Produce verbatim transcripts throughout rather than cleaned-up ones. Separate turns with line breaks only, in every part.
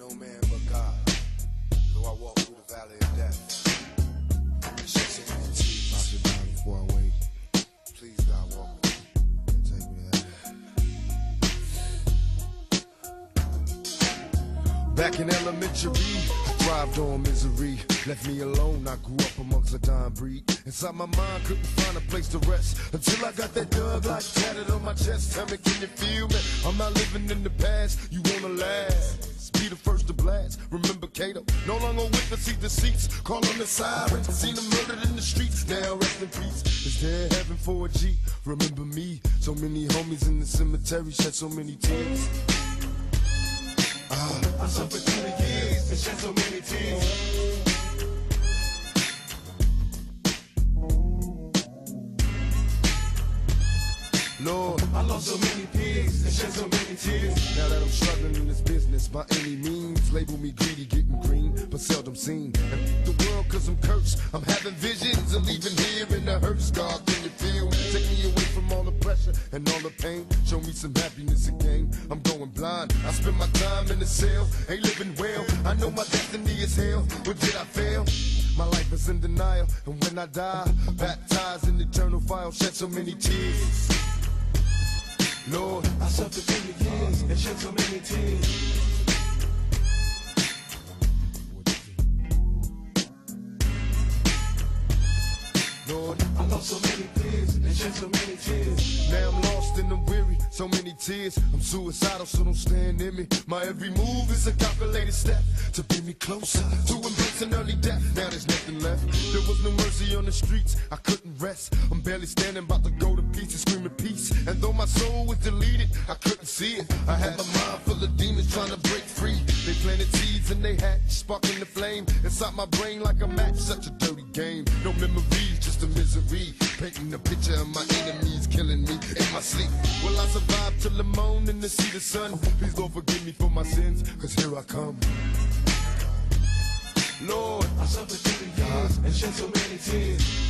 no man but God. Though I walk through the valley of death, it shall see me tears.
I'll sit down before I wait.
Please, God, walk with me.
And take me there. Back in elementary, I thrived on misery. Left me alone, I grew up amongst a dying breed. Inside my mind, couldn't find a place to rest until I got that dug like tatted on my chest. Tell me, can you feel me? I'm not living in the past, you wanna last. Be the first to blast. Remember Cato, no longer with the seat the seats. Call on the sirens, seen them murdered in the streets. Now rest in peace. Is there heaven for a G? Remember me, so many homies in the cemetery shed so many tears. Ah,
I suffered through the years and shed so many tears.
Lord,
I lost so many pigs and shed so many tears.
now that I'm struggling in this business, by any means, label me greedy, getting green, but seldom seen. And the world cause I'm cursed, I'm having visions of leaving here in the hearse. God, can you feel me? Take me away from all the pressure and all the pain. Show me some happiness again. I'm going blind, I spend my time in the cell, ain't living well. I know my destiny is hell, but did I fail? My life is in denial, and when I die, baptized in eternal fire, shed so many tears. Lord,
I suffered through the years and shed so many tears.
Lord,
I lost so many pigs and shed so many tears.
now I'm lost and I'm weary, so many tears. I'm suicidal, so don't stand near me. My every move is a calculated step to bring me closer to embracing early death. Now there's nothing left. There was no mercy on the streets, I couldn't rest. I'm barely standing, about to go to pieces, screaming peace. And though my soul was deleted, I couldn't see it. I had my mind full of demons trying to break free. They planted seeds and they hatched, sparking the flame inside my brain like a match. Such a dirty game, no memories, just a misery. Painting a picture of my enemies killing me in my sleep. Will I survive till the morning to see the sun? Please Lord forgive me for my sins, cause here I come. Lord,
I suffered through the years and shed so many tears.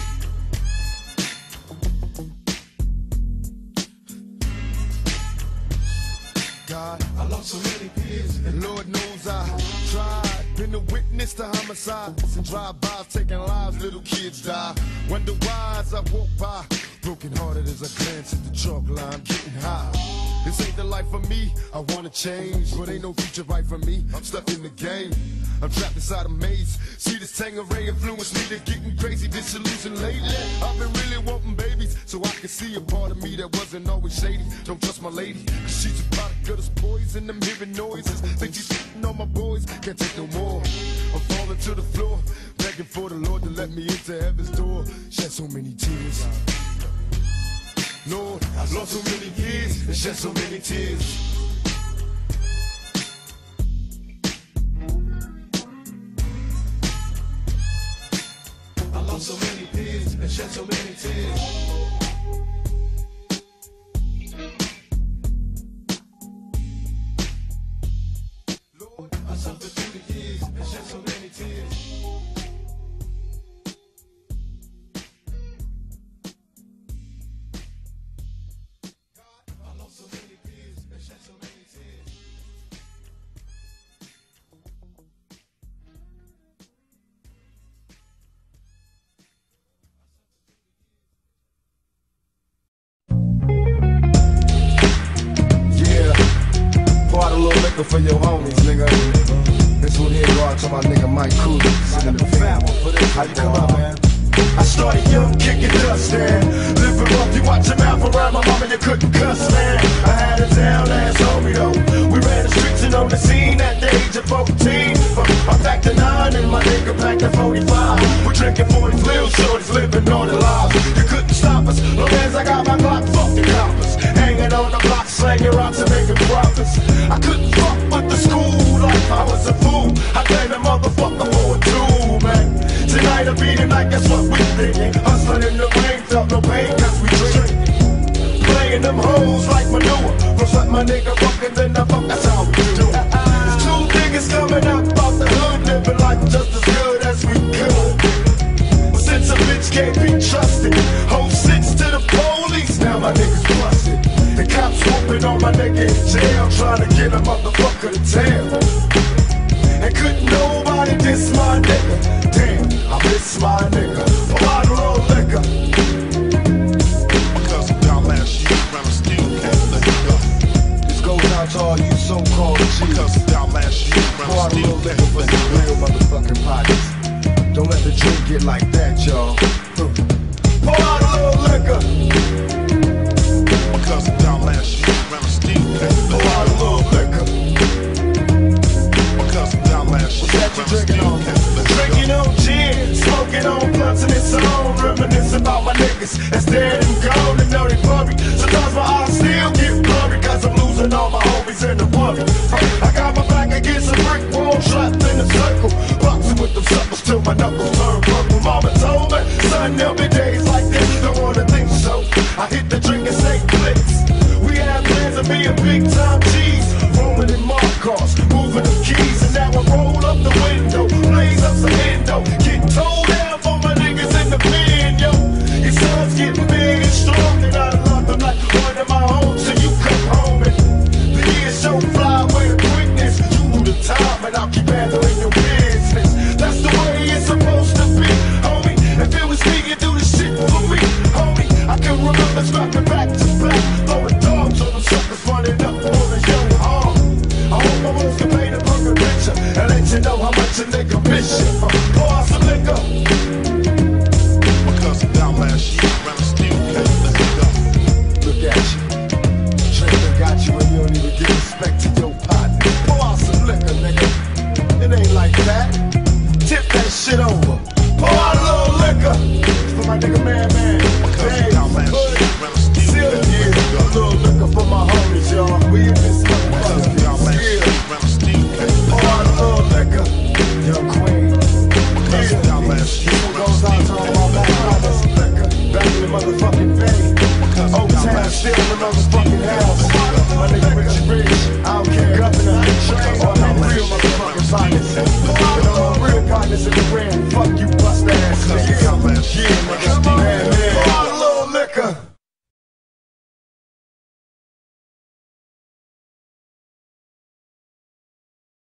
God,
I lost so many pigs and
Lord knows I tried. Been a witness to homicides and drive-bys taking lives, little kids die. Wonder why as I walk by, broken hearted as I glance at the chalk line, getting high. This ain't the life for me, I wanna change, but ain't no future right for me, I'm stuck in the game. I'm trapped inside a maze, see this Tangeray influence me to getting crazy, disillusioned lately. I've been really wanting babies, so I can see a part of me that wasn't always shady. Don't trust my lady, cause she's a product of this poison. I'm hearing noises, think she's hitting on my boys, can't take no more. I'm falling to the floor, begging for the Lord to let me into heaven's door. Shed so many tears. Lord, I lost so many years and shed so many tears.
I lost so many pigs and shed so many tears.
Lord,
I suffered through the years and shed so many tears. I lost so many pigs and shed so many tears.
yeah, pour out a little liquor for your homies, nigga. This one here go out to my nigga Mike Cooley, sitting in the family. How you come up, man?
I started young, kicking dust, man. Living rough, you watch your mouth around my mama, you couldn't cuss, man. I had a down ass homie, though. We ran the streets and on the scene at the age of fourteen. I packed a nine and my nigga packed a forty-five. We're drinking forty little shorties, living on the lives. You couldn't stop us, long as I got my Glock, fuck the coppers. Hanging on the block, slanging rocks and making profits. I couldn't fuck with the school life, I was a fool. I blamed a motherfucker for a tool, man. Tonight will be the night, that's what we thinking. Hustling in the rain, felt no pain cause we drinking. Playing them hoes like manure. First let my nigga fuck and then I fuck, that's how we do it. There's two niggas coming up out the hood, living life just as good as we could. But since a bitch can't be trusted, whole six to the police, now my niggas busted. The cops whooping Waiting on my nigga in jail, trying to get a motherfucker to tell. And couldn't nobody diss my nigga. Damn, I miss my nigga. A bottle of liquor.
Because of dumbass shit, man, I still can't let it go.
This goes out to all you so-called G's.
Because of dumbass shit, man, I
Bottle
still
of liquor
can't
for
let
some
it go.
real motherfucking pockets. Don't let the drink get like that, y'all. Pour out a little liquor.
Because of dumbass shit, man, I still can't let
Pour
it
out a
go.
little liquor.
Because of dumbass shit,
That you
man, I
drinking
still
on?
can't let it go.
Drinking on gin, smoking on blunts and it's on. Reminisce about my niggas that's dead and gone and know they buried. Sometimes my eyes still get blurry cause I'm losing all my homies in the worry. I got my back against a brick wall, trapped in a circle. Boxing with them suckers till my knuckles turn purple. Mama told me, son, there'll be days like this. Don't wanna think so. I hit the drink and say blitz. We had plans of being big time G's, rolling in mark cars, moving them keys, and now I roll up the window, blaze up some endo, get told down for my niggas in the pen, yo. Your son's getting big and strong, and I love them like one of my own, so you come home and the years so fly with the quickness. You do the time, and I'll keep handling your business. That's the way it's supposed to be, homie. If it was me, you do the shit for me, homie. I can remember scrapping back to back, throwing dogs on them suckers running up on the young arm. I hope my moves can paint a perfect picture and let you know how much a nigga miss you. Uh, pour out some liquor.
Because of dumbass shit, man, I still can't let it go.
Look at you. Drinking got you and you don't even give respect to your partner. Pour out some liquor, nigga. It ain't like that. Tip that shit over. Pour out a little liquor. For my nigga Man Man.
Because of
Dave,
dumbass
Hood,
shit, man, I still
Silly,
can't let it
yeah.
go.
A little liquor for my homies, y'all. We in this
Because of
motherfucker.
dumbass
Yeah.
shit, man, I still can't let
Pour
it
out a little liquor. Young Queen.
go. Because of
Yeah.
dumbass shit,